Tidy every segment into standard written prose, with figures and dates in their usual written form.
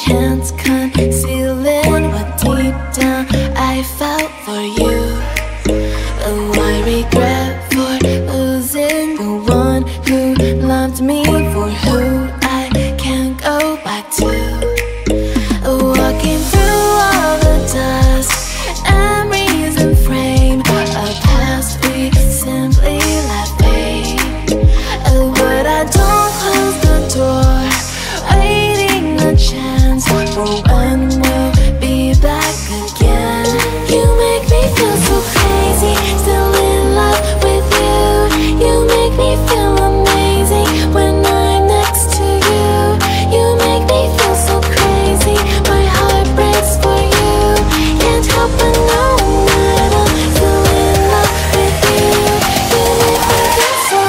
can't conceal it, what deep down I felt for you. Oh, I regret for losing the one who loved me, for who I can't go back to. Walking through all the dust and reason frame, a past we simply let fade. But I don't close the door, waiting a chance for when we'll be back again. You make me feel so crazy, still in love with you. You make me feel amazing when I'm next to you. You make me feel so crazy, my heart breaks for you. Can't help but know that I'm still in love with you. You make me feel so.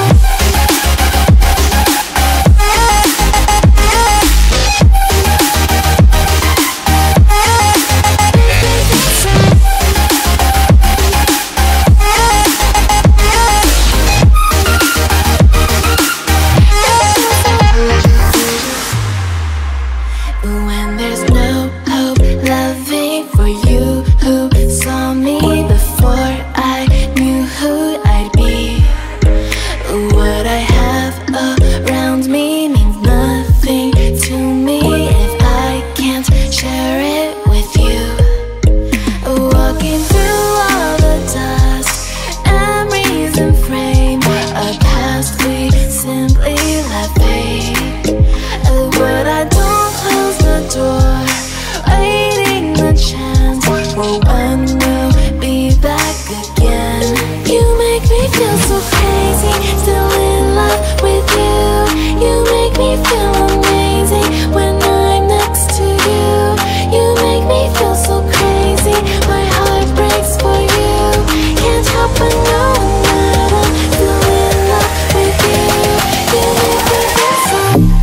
When there's no hope, loving for you who saw me before I knew who I'd be. What I have around me means nothing to me if I can't share it with you. Walking through all the dust and reason frame, a past we simply let fade. But I don't close the door, waiting a chance for when we'll be back again. You make me feel so crazy, still in love with you. You make me feel amazing when I'm next to you. You make me feel so crazy, my heart breaks for you. Can't help but know that I'm still in love with you. You make me feel so.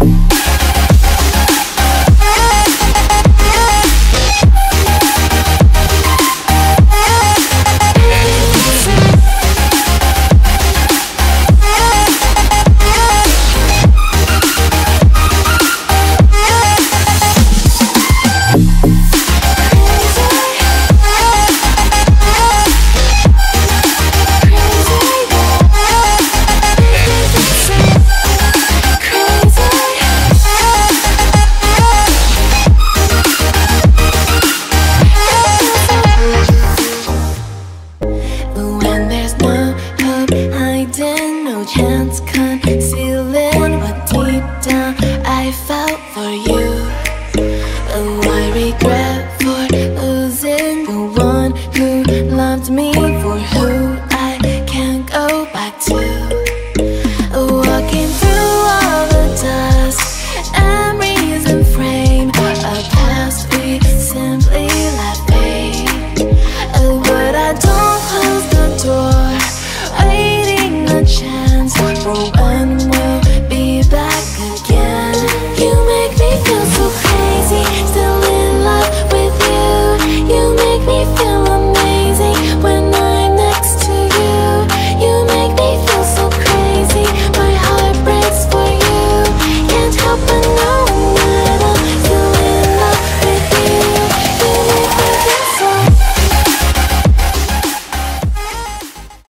When there's no hope hiding, no chance concealing what deep down I felt for you. Oh, I regret for losing the one who loved me, for who I can't go back to. Walking through all the dust and reason frame, a past we simply let fade. But I don't close the door, waiting a chance for